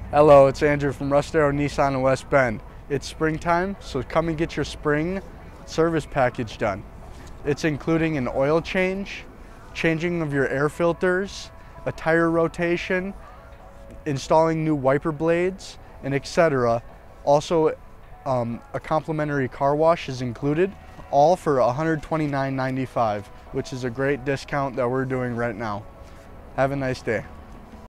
Hello, it's Andrew from Russ Darrow Nissan in West Bend. It's springtime, so come and get your spring service package done. It's including an oil change, changing of your air filters, a tire rotation, installing new wiper blades, and etc. Also, a complimentary car wash is included, all for $129.95, which is a great discount that we're doing right now. Have a nice day.